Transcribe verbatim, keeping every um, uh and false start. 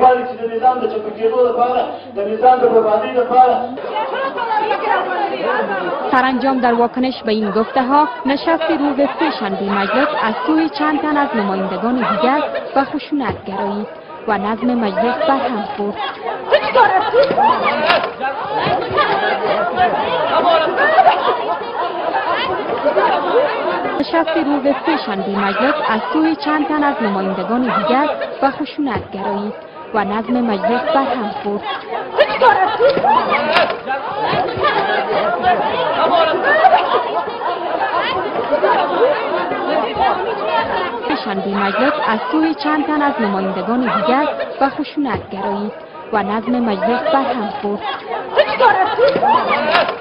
غواړي چې د نظام د چپه کېدو لپاره د نظام د بربادۍ لپاره. سرانجام در واکنش به این گفته ها نشست روز سه‌شنبه مجلس از سوی چند تن از نمایندگان دیگر به خشونت گرایید و نظم مجلس برهم خورد. نشست روز سه‌شنبه مجلس از سوی چند تن از نمایندگان دیگر به خشونت گرایید و نظم مجلس برهم خورد. سه‌شنبه مجلس از سوی چند تن از نمایندگان دیگر به خشونت گرایید و نظم مجلس برهم خورد.